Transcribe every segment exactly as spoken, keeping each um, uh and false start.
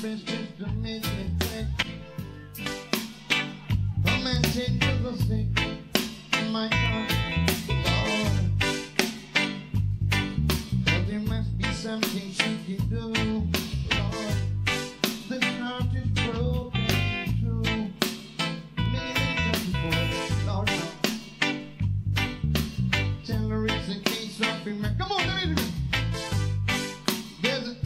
best is to make it quick. Come and take to the sick. My God, Lord. But there must be something she can do, Lord. This heart is broken too. Millions of people, Lord, no. Tell her it's a case of remember. Come on, let me do it. There's a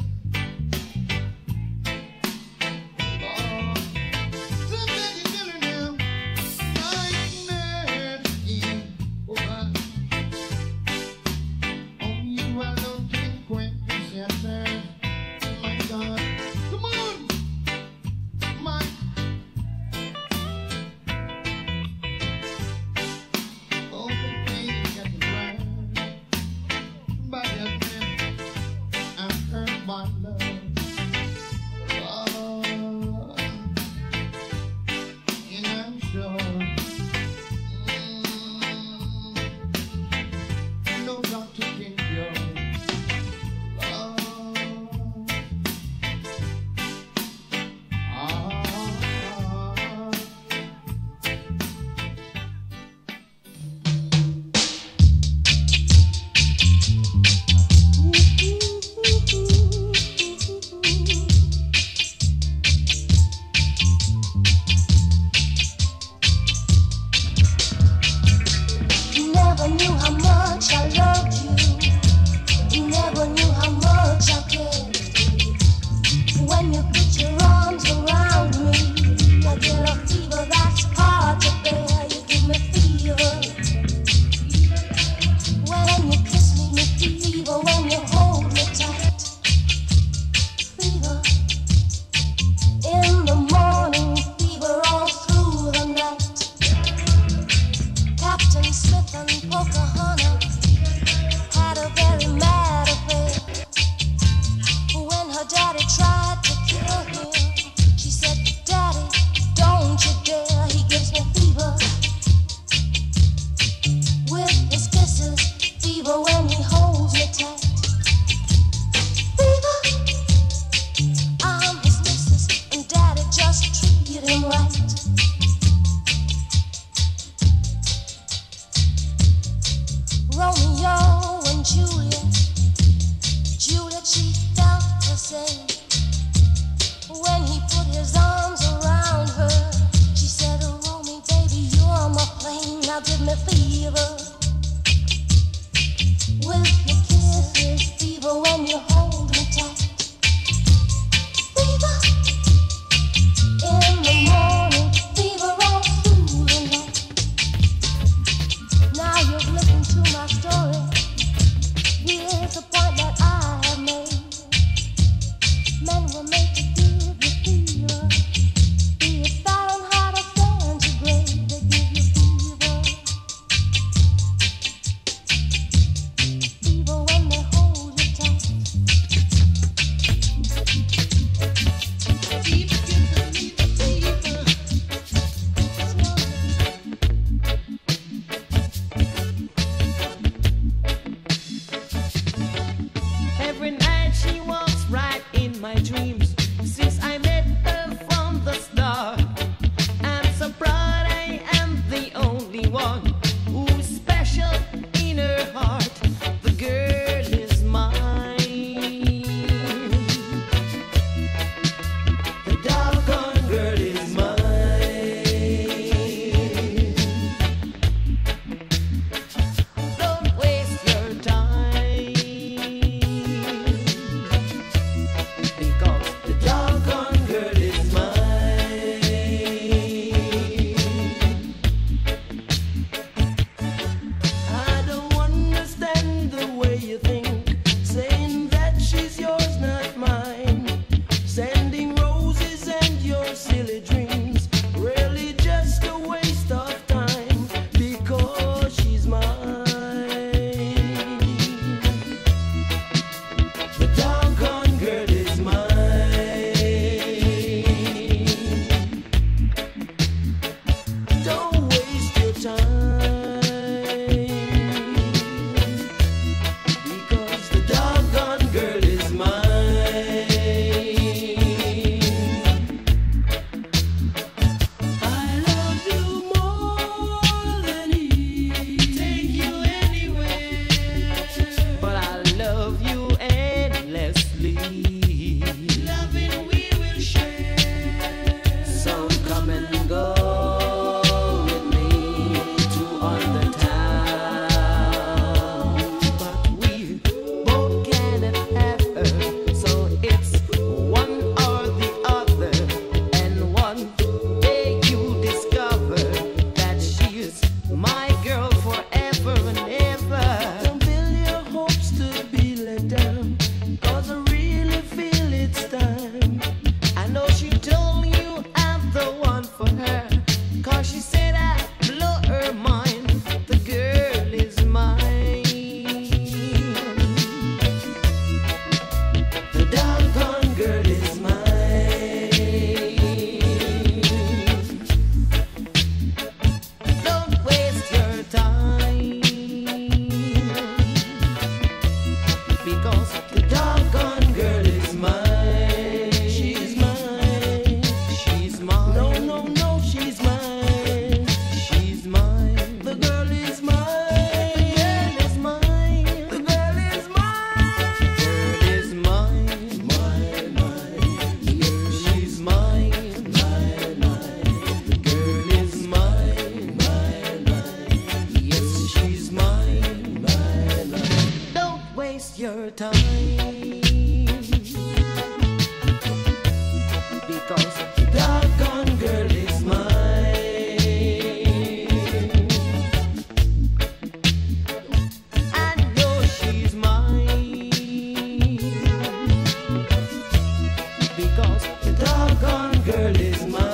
girl is mine.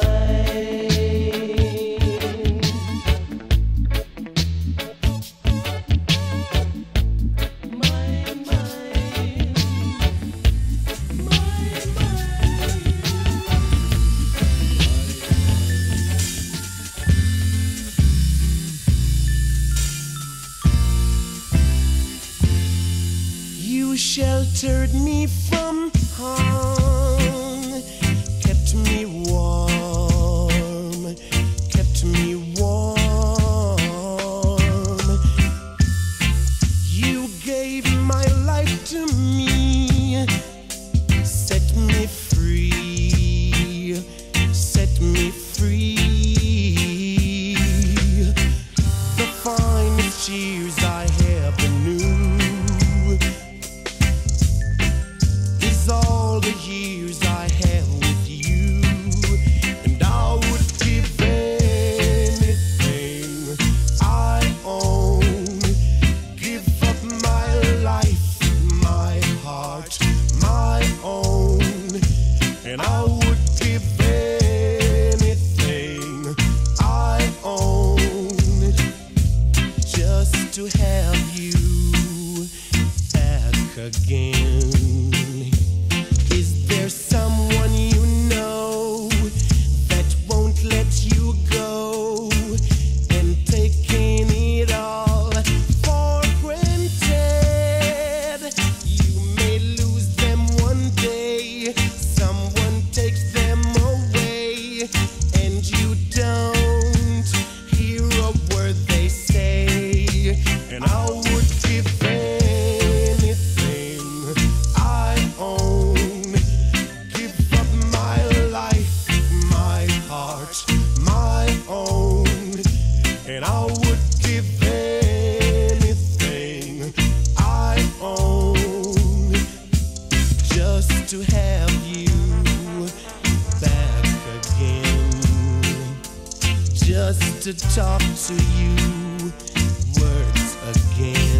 Mine, mine. Mine, mine. You sheltered me from harm, kept me warm, kept me warm. You gave my life to me, set me free, set me free. The finest years I ever knew is all the years I have with you, and I would give anything I own, give up my life, my heart, my own, and I would give anything I own just to have you back again. Is there someone you know that won't let you go, and taking it all for granted? You may lose them one day, someone takes them away, and you don't hear a word they say. And I would give anything I own, give up my life, my heart, my own, and I would give anything I own just to have you back again, just to talk to you words again.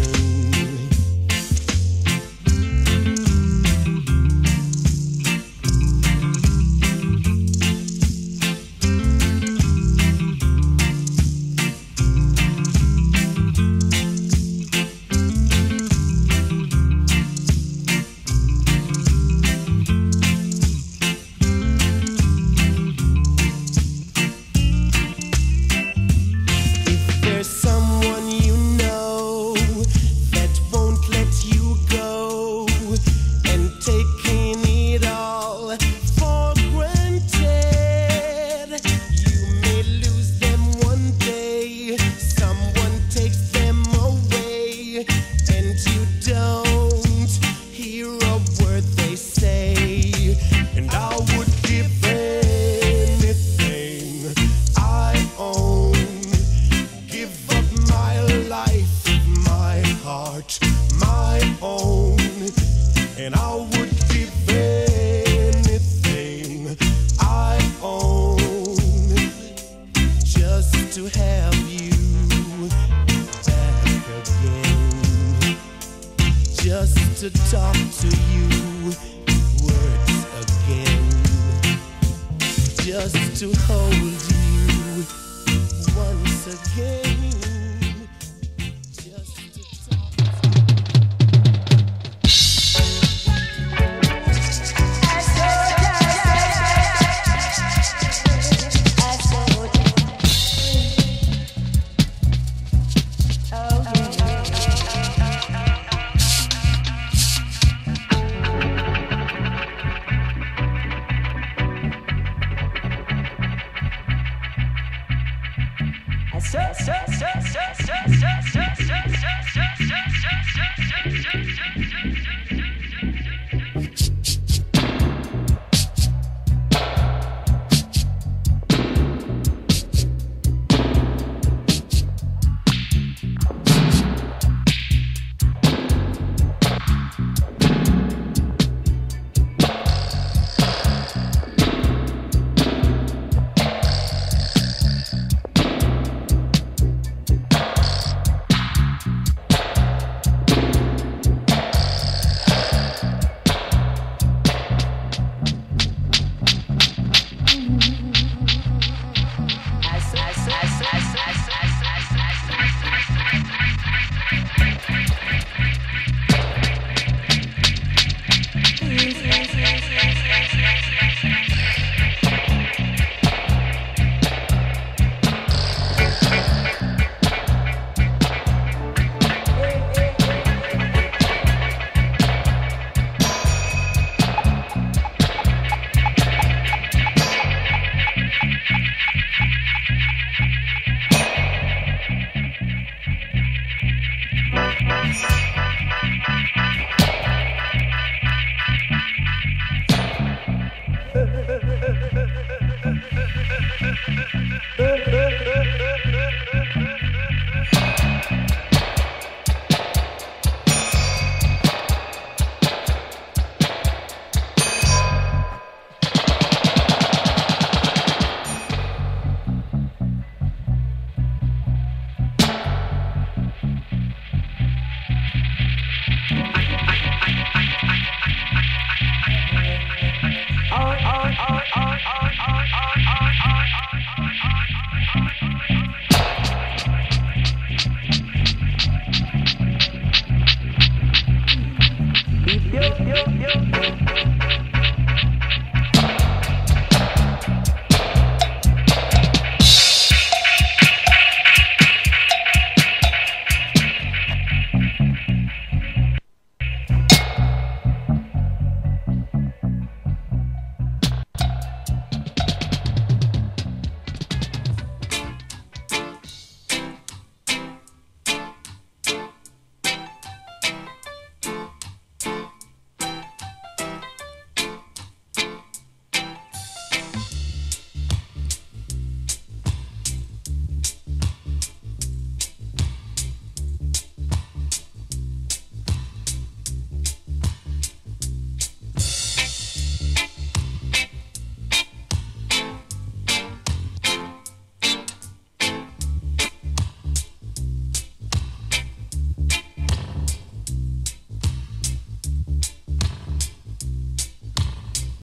If there's someone you know that won't let you go, and taking it all for granted, you may lose them one day, someone takes them away, and you don't hear a word they say. And I would give anything I own, give up my life, my heart, my own, and I would give anything I own just to have you back again, just to talk to you words again, just to hold you once again, just to talk. Sir, sir, sir, sir, sir, sir, sir, sir, sir, sir, sir, sir, sir, sir, sir.